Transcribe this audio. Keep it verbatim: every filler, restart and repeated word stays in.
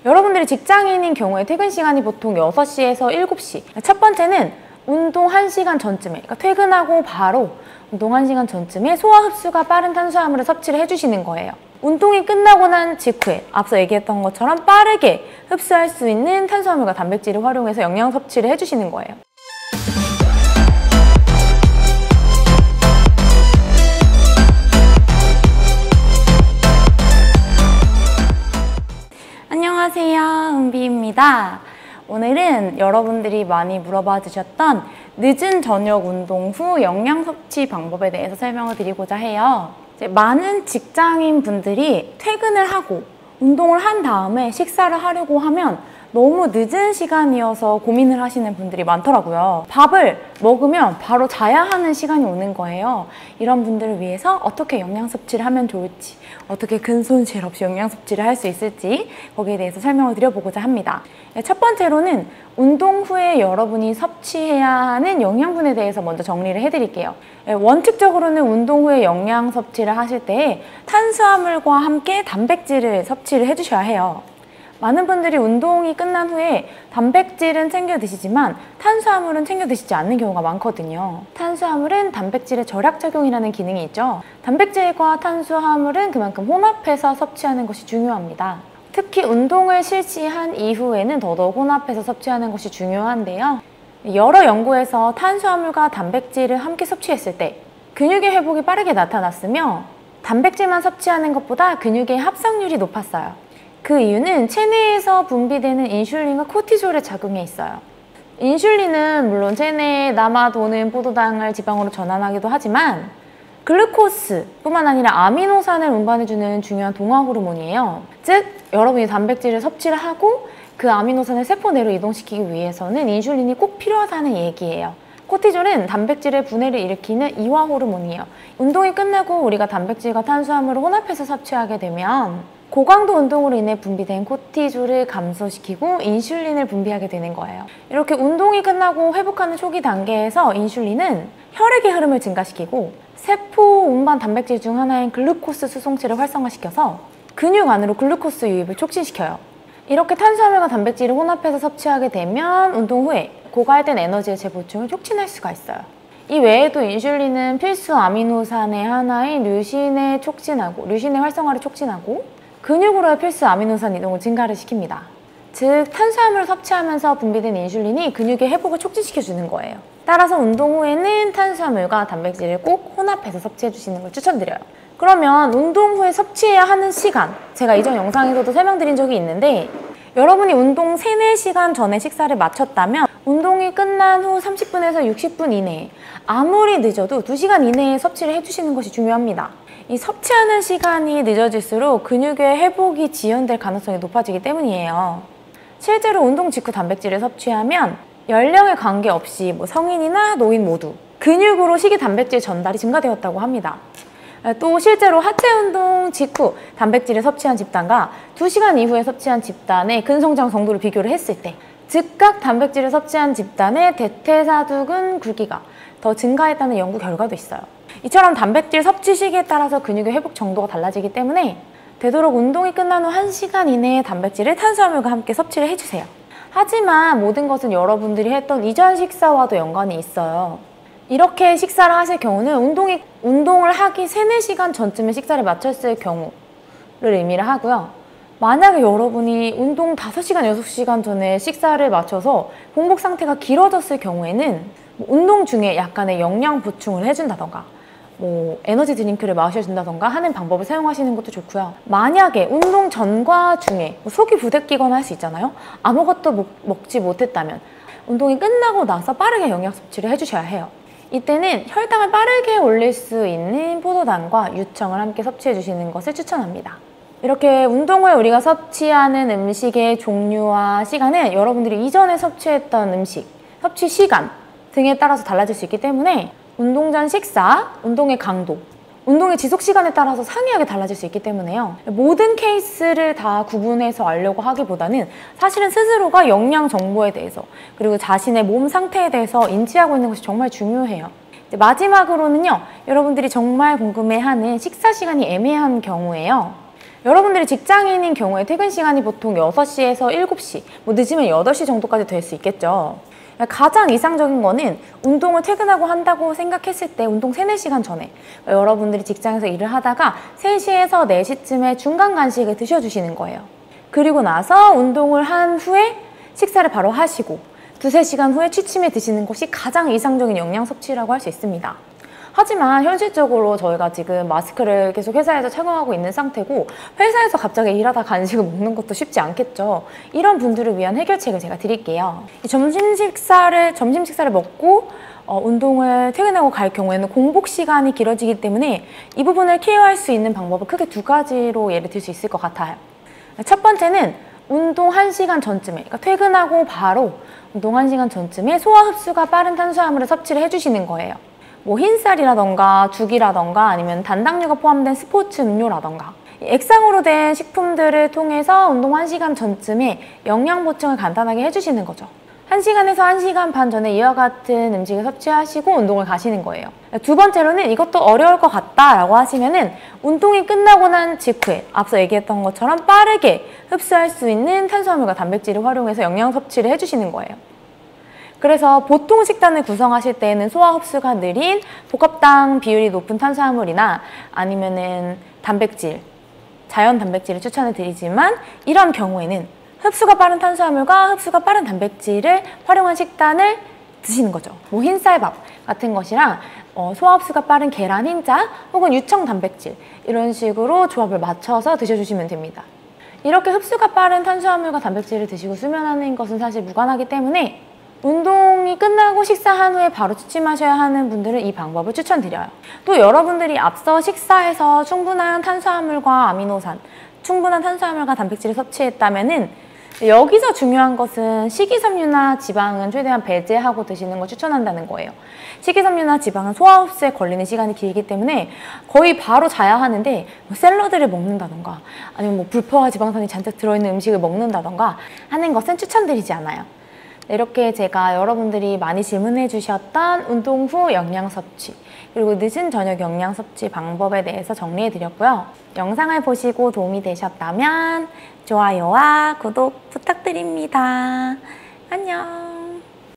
여러분들이 직장인인 경우에 퇴근 시간이 보통 여섯 시에서 일곱 시. 첫 번째는 운동 한 시간 전쯤에, 그러니까 퇴근하고 바로 운동 한 시간 전쯤에 소화 흡수가 빠른 탄수화물을 섭취를 해주시는 거예요. 운동이 끝나고 난 직후에 앞서 얘기했던 것처럼 빠르게 흡수할 수 있는 탄수화물과 단백질을 활용해서 영양 섭취를 해주시는 거예요. 안녕하세요, 은비입니다. 오늘은 여러분들이 많이 물어봐 주셨던 늦은 저녁 운동 후 영양 섭취 방법에 대해서 설명을 드리고자 해요. 이제 많은 직장인 분들이 퇴근을 하고 운동을 한 다음에 식사를 하려고 하면 너무 늦은 시간이어서 고민을 하시는 분들이 많더라고요. 밥을 먹으면 바로 자야 하는 시간이 오는 거예요. 이런 분들을 위해서 어떻게 영양 섭취를 하면 좋을지, 어떻게 근손실 없이 영양 섭취를 할 수 있을지 거기에 대해서 설명을 드려보고자 합니다. 첫 번째로는 운동 후에 여러분이 섭취해야 하는 영양분에 대해서 먼저 정리를 해드릴게요. 원칙적으로는 운동 후에 영양 섭취를 하실 때 탄수화물과 함께 단백질을 섭취를 해주셔야 해요. 많은 분들이 운동이 끝난 후에 단백질은 챙겨 드시지만 탄수화물은 챙겨 드시지 않는 경우가 많거든요. 탄수화물은 단백질의 절약작용이라는 기능이 있죠. 단백질과 탄수화물은 그만큼 혼합해서 섭취하는 것이 중요합니다. 특히 운동을 실시한 이후에는 더더욱 혼합해서 섭취하는 것이 중요한데요. 여러 연구에서 탄수화물과 단백질을 함께 섭취했을 때 근육의 회복이 빠르게 나타났으며 단백질만 섭취하는 것보다 근육의 합성률이 높았어요. 그 이유는 체내에서 분비되는 인슐린과 코티졸의 작용에 있어요. 인슐린은 물론 체내에 남아도는 포도당을 지방으로 전환하기도 하지만 글루코스뿐만 아니라 아미노산을 운반해주는 중요한 동화 호르몬이에요. 즉, 여러분이 단백질을 섭취를 하고 그 아미노산을 세포 내로 이동시키기 위해서는 인슐린이 꼭 필요하다는 얘기예요. 코티졸은 단백질의 분해를 일으키는 이화 호르몬이에요. 운동이 끝나고 우리가 단백질과 탄수화물을 혼합해서 섭취하게 되면 고강도 운동으로 인해 분비된 코티졸을 감소시키고 인슐린을 분비하게 되는 거예요. 이렇게 운동이 끝나고 회복하는 초기 단계에서 인슐린은 혈액의 흐름을 증가시키고 세포 운반 단백질 중 하나인 글루코스 수송체를 활성화시켜서 근육 안으로 글루코스 유입을 촉진시켜요. 이렇게 탄수화물과 단백질을 혼합해서 섭취하게 되면 운동 후에 고갈된 에너지의 재보충을 촉진할 수가 있어요. 이 외에도 인슐린은 필수 아미노산의 하나인 류신을 촉진하고 류신의 활성화를 촉진하고 근육으로의 필수 아미노산 이동을 증가를 시킵니다. 즉, 탄수화물을 섭취하면서 분비된 인슐린이 근육의 회복을 촉진시켜주는 거예요. 따라서 운동 후에는 탄수화물과 단백질을 꼭 혼합해서 섭취해주시는 걸 추천드려요. 그러면 운동 후에 섭취해야 하는 시간, 제가 이전 영상에서도 설명드린 적이 있는데 여러분이 운동 세네 시간 전에 식사를 마쳤다면 운동이 끝난 후 삼십 분에서 육십 분 이내에 아무리 늦어도 두 시간 이내에 섭취를 해주시는 것이 중요합니다. 이 섭취하는 시간이 늦어질수록 근육의 회복이 지연될 가능성이 높아지기 때문이에요. 실제로 운동 직후 단백질을 섭취하면 연령에 관계없이 뭐 성인이나 노인 모두 근육으로 식이 단백질 전달이 증가되었다고 합니다. 또 실제로 하체 운동 직후 단백질을 섭취한 집단과 두 시간 이후에 섭취한 집단의 근성장 정도를 비교를 했을 때 즉각 단백질을 섭취한 집단의 대퇴사두근 굵기가 더 증가했다는 연구 결과도 있어요. 이처럼 단백질 섭취 시기에 따라서 근육의 회복 정도가 달라지기 때문에 되도록 운동이 끝난 후 한 시간 이내에 단백질을 탄수화물과 함께 섭취를 해주세요. 하지만 모든 것은 여러분들이 했던 이전 식사와도 연관이 있어요. 이렇게 식사를 하실 경우는 운동이, 운동을 하기 세네 시간 전쯤에 식사를 마쳤을 경우를 의미를 하고요. 만약에 여러분이 운동 다섯 시간, 여섯 시간 전에 식사를 마쳐서 공복 상태가 길어졌을 경우에는 운동 중에 약간의 영양 보충을 해준다던가 뭐 에너지 드링크를 마셔준다던가 하는 방법을 사용하시는 것도 좋고요. 만약에 운동 전과 중에 뭐 속이 부대끼거나 할 수 있잖아요. 아무것도 먹, 먹지 못했다면 운동이 끝나고 나서 빠르게 영양 섭취를 해주셔야 해요. 이때는 혈당을 빠르게 올릴 수 있는 포도당과 유청을 함께 섭취해 주시는 것을 추천합니다. 이렇게 운동 후에 우리가 섭취하는 음식의 종류와 시간은 여러분들이 이전에 섭취했던 음식, 섭취 시간 등에 따라서 달라질 수 있기 때문에 운동 전 식사, 운동의 강도, 운동의 지속 시간에 따라서 상이하게 달라질 수 있기 때문에요. 모든 케이스를 다 구분해서 알려고 하기보다는 사실은 스스로가 영양 정보에 대해서 그리고 자신의 몸 상태에 대해서 인지하고 있는 것이 정말 중요해요. 이제 마지막으로는요, 여러분들이 정말 궁금해하는 식사 시간이 애매한 경우에요. 여러분들이 직장인인 경우에 퇴근 시간이 보통 여섯 시에서 일곱 시, 뭐 늦으면 여덟 시 정도까지 될 수 있겠죠. 가장 이상적인 거는 운동을 퇴근하고 한다고 생각했을 때 운동 세네 시간 전에 여러분들이 직장에서 일을 하다가 세 시에서 네 시쯤에 중간 간식을 드셔주시는 거예요. 그리고 나서 운동을 한 후에 식사를 바로 하시고 두세 시간 후에 취침에 드시는 것이 가장 이상적인 영양 섭취라고 할 수 있습니다. 하지만 현실적으로 저희가 지금 마스크를 계속 회사에서 착용하고 있는 상태고 회사에서 갑자기 일하다 간식을 먹는 것도 쉽지 않겠죠. 이런 분들을 위한 해결책을 제가 드릴게요. 점심 식사를 점심 식사를 먹고 어, 운동을 퇴근하고 갈 경우에는 공복 시간이 길어지기 때문에 이 부분을 케어할 수 있는 방법을 크게 두 가지로 예를 들 수 있을 것 같아요. 첫 번째는 운동 한 시간 전쯤에, 그러니까 퇴근하고 바로 운동 한 시간 전쯤에 소화 흡수가 빠른 탄수화물을 섭취를 해주시는 거예요. 뭐 흰쌀이라던가 죽이라던가 아니면 단당류가 포함된 스포츠 음료라던가 액상으로 된 식품들을 통해서 운동 한 시간 전쯤에 영양 보충을 간단하게 해주시는 거죠. 한 시간에서 한 시간 반 전에 이와 같은 음식을 섭취하시고 운동을 가시는 거예요. 두 번째로는 이것도 어려울 것 같다라고 하시면은 운동이 끝나고 난 직후에 앞서 얘기했던 것처럼 빠르게 흡수할 수 있는 탄수화물과 단백질을 활용해서 영양 섭취를 해주시는 거예요. 그래서 보통 식단을 구성하실 때에는 소화 흡수가 느린 복합당 비율이 높은 탄수화물이나 아니면은 단백질, 자연 단백질을 추천을 드리지만 이런 경우에는 흡수가 빠른 탄수화물과 흡수가 빠른 단백질을 활용한 식단을 드시는 거죠. 뭐 흰쌀밥 같은 것이랑 어, 소화 흡수가 빠른 계란 흰자 혹은 유청 단백질 이런 식으로 조합을 맞춰서 드셔주시면 됩니다. 이렇게 흡수가 빠른 탄수화물과 단백질을 드시고 수면하는 것은 사실 무관하기 때문에 운동이 끝나고 식사한 후에 바로 취침하셔야 하는 분들은 이 방법을 추천드려요. 또 여러분들이 앞서 식사에서 충분한 탄수화물과 아미노산, 충분한 탄수화물과 단백질을 섭취했다면은 여기서 중요한 것은 식이섬유나 지방은 최대한 배제하고 드시는 걸 추천한다는 거예요. 식이섬유나 지방은 소화 흡수에 걸리는 시간이 길기 때문에 거의 바로 자야 하는데 뭐 샐러드를 먹는다던가 아니면 뭐 불포화 지방산이 잔뜩 들어있는 음식을 먹는다던가 하는 것은 추천드리지 않아요. 이렇게 제가 여러분들이 많이 질문해 주셨던 운동 후 영양 섭취 그리고 늦은 저녁 영양 섭취 방법에 대해서 정리해 드렸고요. 영상을 보시고 도움이 되셨다면 좋아요와 구독 부탁드립니다. 안녕.